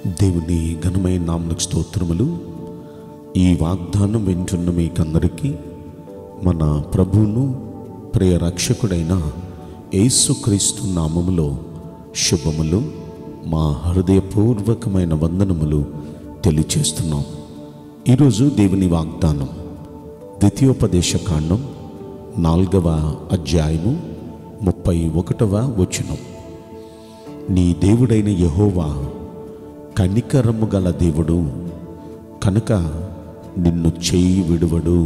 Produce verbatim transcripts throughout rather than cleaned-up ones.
దేవుని ఘనమైన నామమునకు స్తోత్రములు. ఈ వాగ్దానం వింటున్న మీకందరికీ మన ప్రభువును ప్రియ రక్షకుడైన యేసుక్రీస్తు నామములో శుభములు, మా హృదయపూర్వకమైన వందనములు తెలియచేస్తున్నాం. ఈరోజు దేవుని వాగ్దానం ద్వితీయోపదేశ కాండం నాలుగవ అధ్యాయము ముప్పై ఒకటవ వచనం. నీ దేవుడైన యెహోవా కనికరము గల దేవుడు కనుక నిన్ను చేయి విడువడు.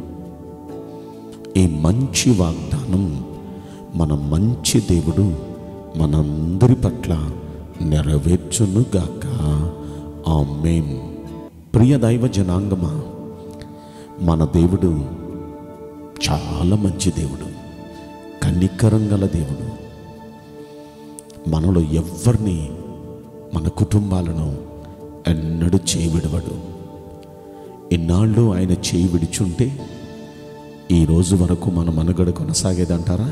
ఈ మంచి వాగ్దానం మన మంచి దేవుడు మనందరి పట్ల నెరవేర్చునుగాక. ఆమేన్. ప్రియ దైవ జనాంగమా, మన దేవుడు చాలా మంచి దేవుడు, కనికరం గల దేవుడు. మనలో ఎవ్వరిని, మన కుటుంబాలను ఎన్నడూ చేయి విడవడు. ఇన్నాళ్ళు ఆయన చేయి విడిచుంటే ఈ రోజు వరకు మన మనుగడ కొనసాగేదంటారా?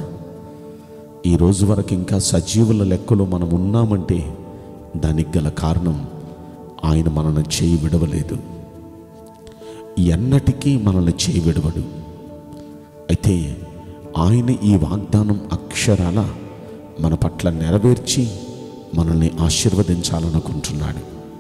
ఈ రోజు వరకు ఇంకా సజీవుల లెక్కలో మనం ఉన్నామంటే దానికి గల కారణం ఆయన మనల్ని చేయి విడవలేదు. ఎన్నటికీ మనల్ని చేయి విడవడు. అయితే ఆయన ఈ వాగ్దానం అక్షరాల మన పట్ల నెరవేర్చి మనల్ని ఆశీర్వదించాలనుకుంటున్నాడు.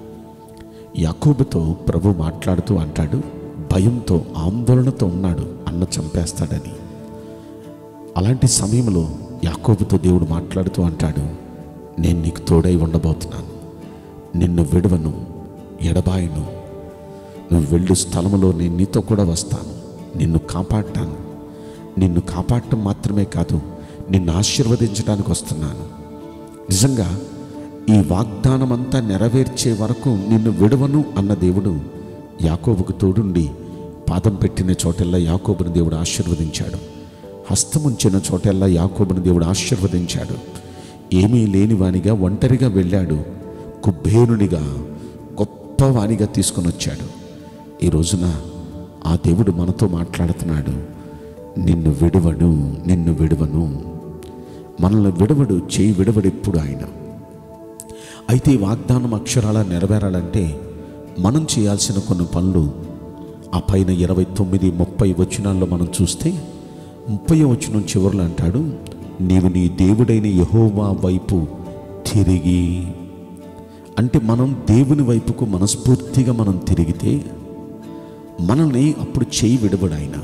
యాకోబుతో ప్రభు మాట్లాడుతూ అంటాడు, భయంతో ఆందోళనతో ఉన్నాడు, అన్న చంపేస్తాడని. అలాంటి సమయంలో యాకోబుతో దేవుడు మాట్లాడుతూ అంటాడు, నేను నీకు తోడై ఉండబోతున్నాను, నిన్ను విడవను, ఎడబాయను. నువ్వు వెళ్ళు స్థలములో నేను నీతో కూడా వస్తాను, నిన్ను కాపాడతాను. నిన్ను కాపాడటం మాత్రమే కాదు, నిన్ను ఆశీర్వదించడానికి వస్తున్నాను. నిజంగా ఈ వాగ్దానం అంతా నెరవేర్చే వరకు నిన్ను విడవను అన్న దేవుడు యాకోబుకు తోడుండి పాదం పెట్టిన చోటెల్లా యాకోబుని దేవుడు ఆశీర్వదించాడు. హస్తముంచిన చోటెల్లా యాకోబుని దేవుడు ఆశీర్వదించాడు. ఏమీ లేని వానిగా ఒంటరిగా వెళ్ళాడు, కుబ్బేరునిగా గొప్పవానిగా తీసుకొని వచ్చాడు. ఈ రోజున ఆ దేవుడు మనతో మాట్లాడుతున్నాడు, నిన్ను విడవడు, నిన్ను విడవను. మనల్ని విడవడు, చేయి విడవడు ఎప్పుడు ఆయన. అయితే ఈ వాగ్దానం అక్షరాల నెరవేరాలంటే మనం చేయాల్సిన కొన్ని పనులు ఆ పైన ఇరవై తొమ్మిది ముప్పై వచనాల్లో మనం చూస్తే, ముప్పై వచనం చివరిలో అంటాడు, నీవు నీ దేవుడైన యెహోవా వైపు తిరిగి. అంటే మనం దేవుని వైపుకు మనస్ఫూర్తిగా మనం తిరిగితే మనల్ని అప్పుడు చేయి విడవడు ఆయన.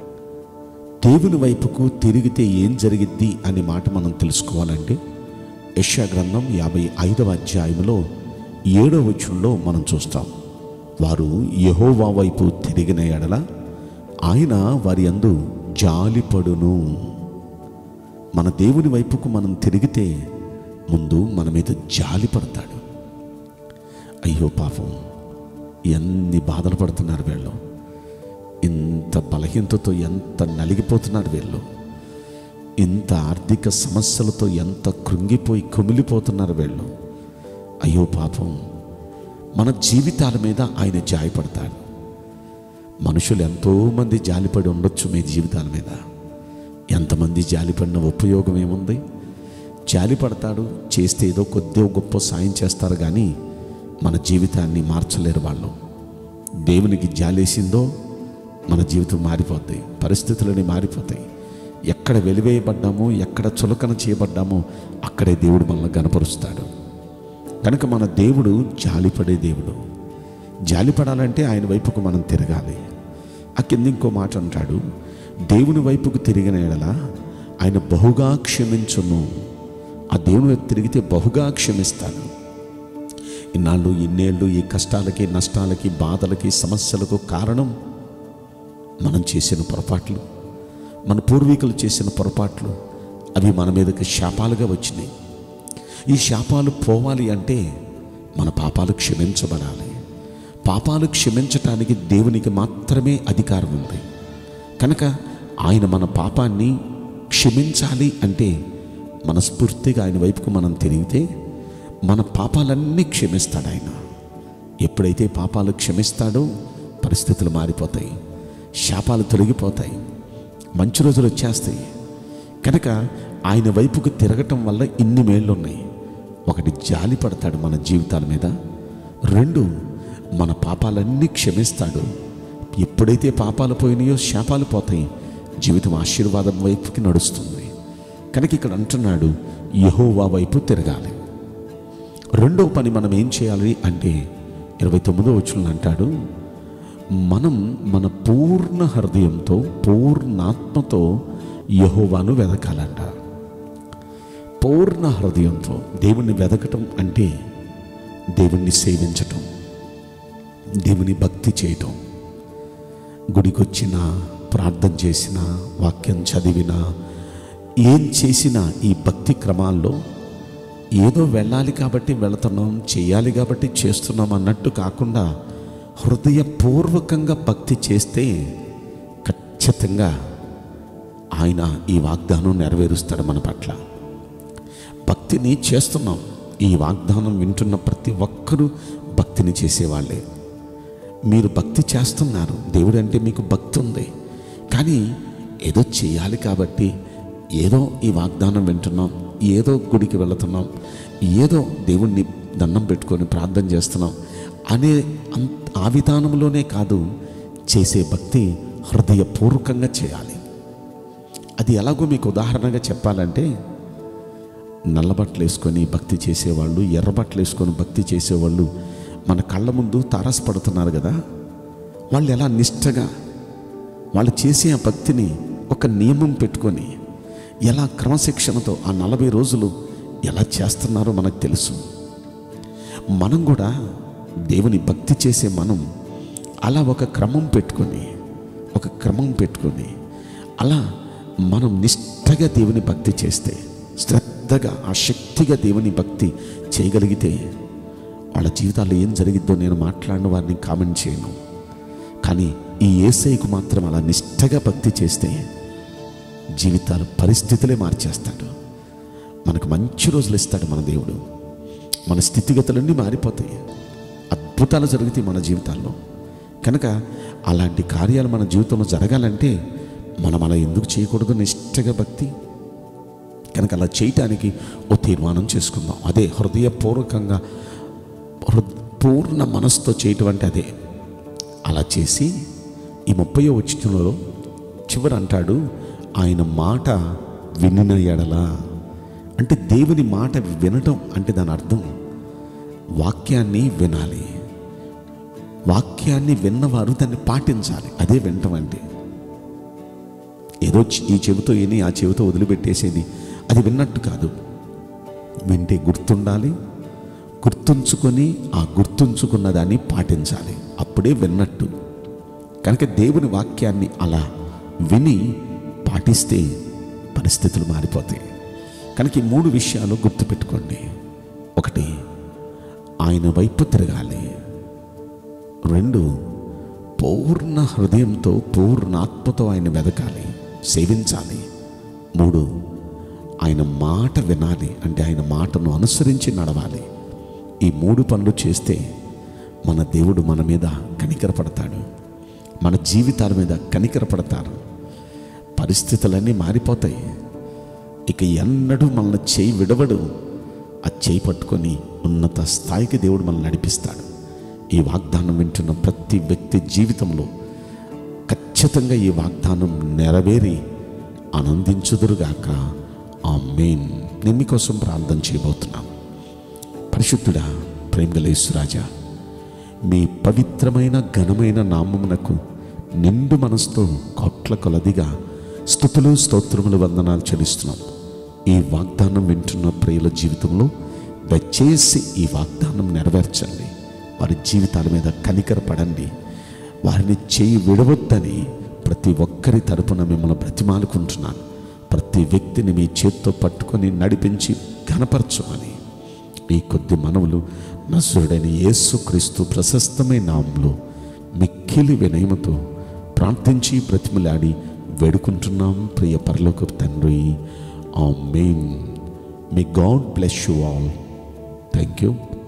దేవుని వైపుకు తిరిగితే ఏం జరిగిద్ది అనే మాట మనం తెలుసుకోవాలంటే యెషయా గ్రంథం యాభై ఐదవ అధ్యాయంలో ఏడవ వచనంలో మనం చూస్తాం. వారు యెహోవా వైపు తిరిగిన ఎడల ఆయన వారి యందు జాలిపడును. మన దేవుని వైపుకు మనం తిరిగితే ముందు మన మీద జాలి పడతాడు. అయ్యో పాపం, ఎన్ని బాధలు పడుతున్నారు వీళ్ళు, ఇంత బలహీనతతో ఎంత నలిగిపోతున్నారు వీళ్ళు, ఇంత ఆర్థిక సమస్యలతో ఎంత కృంగిపోయి కుమిలిపోతున్నారు వీళ్ళు. అయ్యో పాపం, మన జీవితాల మీద ఆయన జాలిపడతాడు. మనుషులు ఎంతోమంది జాలిపడి ఉండొచ్చు మీ జీవితాల మీద. ఎంతమంది జాలిపడిన ఉపయోగం ఏముంది? జాలిపడతాడు, చేస్తే ఏదో కొద్దిగా గొప్ప సాయం చేస్తారు, కానీ మన జీవితాన్ని మార్చలేరు వాళ్ళు. దేవునికి జాలేసిందో మన జీవితం మారిపోద్ది, పరిస్థితులని మారిపోతాయి. ఎక్కడ వెలివేయబడ్డామో, ఎక్కడ చులకన చేయబడ్డామో అక్కడే దేవుడు మనల్ని గనపరుస్తాడు. కనుక మన దేవుడు జాలిపడే దేవుడు. జాలిపడాలంటే ఆయన వైపుకు మనం తిరగాలి. ఆ కింద ఇంకో మాట అంటాడు, దేవుని వైపుకు తిరిగిన ఎడల ఆయన బహుగా క్షమించును. ఆ దేవుని వైపు తిరిగితే బహుగా క్షమిస్తాడు. ఇన్నాళ్ళు ఇన్నేళ్ళు ఈ కష్టాలకి, నష్టాలకి, బాధలకి, సమస్యలకు కారణం మనం చేసిన పొరపాట్లు, మన పూర్వీకులు చేసిన పొరపాట్లు. అవి మన మీదకి శాపాలుగా వచ్చినాయి. ఈ శాపాలు పోవాలి అంటే మన పాపాలు క్షమించబడాలి. పాపాలు క్షమించటానికి దేవునికి మాత్రమే అధికారం ఉంది. కనుక ఆయన మన పాపాన్ని క్షమించాలి అంటే మనస్ఫూర్తిగా ఆయన వైపుకు మనం తిరిగితే మన పాపాలన్నీ క్షమిస్తాడు ఆయన. ఎప్పుడైతే పాపాలు క్షమిస్తాడో పరిస్థితులు మారిపోతాయి, శాపాలు తొలగిపోతాయి, మంచి రోజులు వచ్చేస్తాయి. కనుక ఆయన వైపుకు తిరగటం వల్ల ఇన్ని మేళ్ళు ఉన్నాయి. ఒకటి, జాలి పడతాడు మన జీవితాల మీద. రెండు, మన పాపాలన్నీ క్షమిస్తాడు. ఎప్పుడైతే పాపాలు పోయినాయో శాపాలు పోతాయి, జీవితం ఆశీర్వాదం వైపుకి నడుస్తుంది. కనుక ఇక్కడ అంటున్నాడు యెహోవా వైపు తిరగాలి. రెండో పని మనం ఏం చేయాలి అంటే ఇరవై తొమ్మిదో వచనం అంటాడు, మనం మన పూర్ణ హృదయంతో పూర్ణాత్మతో యెహోవాను వెదకాలంట. పూర్ణ హృదయంతో దేవుణ్ణి వెదకటం అంటే దేవుణ్ణి సేవించటం, దేవుని భక్తి చేయటం. గుడికొచ్చినా, ప్రార్థన చేసినా, వాక్యం చదివినా, ఏం చేసినా ఈ భక్తి క్రమాల్లో ఏదో వెళ్ళాలి కాబట్టి వెళుతున్నాం, చేయాలి కాబట్టి చేస్తున్నాం అన్నట్టు కాకుండా హృదయపూర్వకంగా భక్తి చేస్తే ఖచ్చితంగా ఆయన ఈ వాగ్దానం నెరవేరుస్తాడు మన పట్ల. భక్తిని చేస్తున్నాం. ఈ వాగ్దానం వింటున్న ప్రతి ఒక్కరూ భక్తిని చేసేవాళ్ళే. మీరు భక్తి చేస్తున్నారు, దేవుడు అంటే మీకు భక్తి ఉంది. కానీ ఏదో చేయాలి కాబట్టి, ఏదో ఈ వాగ్దానం వింటున్నాం, ఏదో గుడికి వెళుతున్నాం, ఏదో దేవుణ్ణి దండం పెట్టుకొని ప్రార్థన చేస్తున్నాం అనే ఆ విధానంలోనే కాదు, చేసే భక్తి హృదయపూర్వకంగా చేయాలి. అది ఎలాగో మీకు ఉదాహరణగా చెప్పాలంటే, నల్లబట్టలు వేసుకొని భక్తి చేసేవాళ్ళు, ఎర్రబట్టలు వేసుకొని భక్తి చేసేవాళ్ళు మన కళ్ళ ముందు తారసపడుతున్నారు కదా. వాళ్ళు ఎలా నిష్టగా వాళ్ళు చేసే ఆ భక్తిని ఒక నియమం పెట్టుకొని ఎలా క్రమశిక్షణతో ఆ నలభై రోజులు ఎలా చేస్తున్నారో మనకు తెలుసు. మనం కూడా దేవుని భక్తి చేసే మనం అలా ఒక క్రమం పెట్టుకొని ఒక క్రమం పెట్టుకొని అలా మనం నిష్టగా దేవుని భక్తి చేస్తే, శ్రద్ధగా ఆసక్తిగా దేవుని భక్తి చేయగలిగితే వాళ్ళ జీవితాల్లో ఏం జరిగిద్దో నేను మాట్లాడిన వారిని కామెంట్ చేయను. కానీ ఈ యేసయ్యకు మాత్రం అలా నిష్టగా భక్తి చేస్తే జీవితాల పరిస్థితులే మార్చేస్తాడు. మనకు మంచి రోజులు ఇస్తాడు మన దేవుడు. మన స్థితిగతులన్నీ మారిపోతాయి, అద్భుతాలు జరుగుతాయి మన జీవితాల్లో. కనుక అలాంటి కార్యాలు మన జీవితంలో జరగాలంటే మనం అలా ఎందుకు చేయకూడదు? నిష్టగా భక్తి. కనుక అలా చేయటానికి ఓ తీర్మానం చేసుకుందాం. అదే హృదయపూర్వకంగా పూర్ణ మనసుతో చేయటం అంటే అదే. అలా చేసి ఈ ముప్పయో వచనంలో చివరి అంటాడు, ఆయన మాట వినిన ఎడల. అంటే దేవుని మాట వినటం అంటే దాని అర్థం వాక్యాన్ని వినాలి. వాక్యాన్ని విన్నవారు దాన్ని పాటించాలి. అదే వినటం అంటే. ఏదో ఈ చెవితో విని ఆ చెవితో వదిలిపెట్టేసేది అది విన్నట్టు కాదు. వింటే గుర్తుండాలి, గుర్తుంచుకొని ఆ గుర్తుంచుకున్న దాన్ని పాటించాలి, అప్పుడే విన్నట్టు. కనుక దేవుని వాక్యాన్ని అలా విని పాటిస్తే పరిస్థితులు మారిపోతాయి. కనుక ఈ మూడు విషయాలు గుర్తుపెట్టుకోండి. ఒకటి, ఆయన వైపు తిరగాలి. రెండు, పూర్ణ హృదయంతో పూర్ణాత్మతో ఆయన వెదకాలి, సేవించాలి. మూడు, ఆయన మాట వినాలి, అంటే ఆయన మాటను అనుసరించి నడవాలి. ఈ మూడు పనులు చేస్తే మన దేవుడు మన మీద కనికరపడతాడు, మన జీవితాల మీద కనికరపడతారు. పరిస్థితులన్నీ మారిపోతాయి. ఇక ఎన్నడూ మనల్ని చేయి విడవడు. ఆ చేయి పట్టుకొని ఉన్నత స్థాయికి దేవుడు మనల్ని నడిపిస్తాడు. ఈ వాగ్దానం వింటున్న ప్రతి వ్యక్తి జీవితంలో ఖచ్చితంగా ఈ వాగ్దానం నెరవేరి ఆనందించుదురుగాక. ఆమేన్. నేను మీకోసం ప్రార్థన చేయబోతున్నాను. పరిశుద్ధుడా, ప్రేమగల యేసురాజా, మీ పవిత్రమైన ఘనమైన నామమునకు నిండు మనసుతో కోట్ల కొలదిగా స్తుతులు స్తోత్రములు వందనాలు చెల్లిస్తున్నాం. ఈ వాగ్దానం వింటున్న ప్రియుల జీవితంలో దయచేసి ఈ వాగ్దానం నెరవేర్చండి. వారి జీవితాల మీద కనికరపడండి. వారిని చేయి విడవద్దని ప్రతి ఒక్కరి తరపున మిమ్మల్ని బ్రతిమాలుకుంటున్నాను. ప్రతి వ్యక్తిని మీ చేత్తో పట్టుకొని నడిపించి ఘనపరచమని ఈ కొద్ది మనవులు నజరుడైన యేసుక్రీస్తు ప్రశస్తమైన నామములో మిక్కిలి వినయముతో ప్రార్థించి బ్రతిమలాడి వేడుకుంటున్నాం ప్రియ పరలోకపు తండ్రి. ఆమేన్. May God bless you all. Thank you.